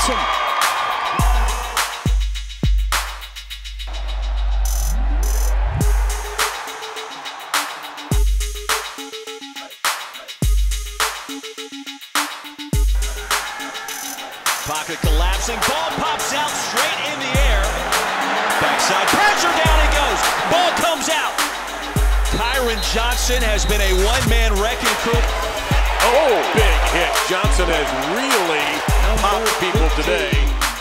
Johnson. Pocket collapsing, ball pops out straight in the air. Backside pressure, down he goes. Ball comes out. Kyron Johnson has been a one-man wrecking crew. Oh, big hit. Johnson has really popped people today.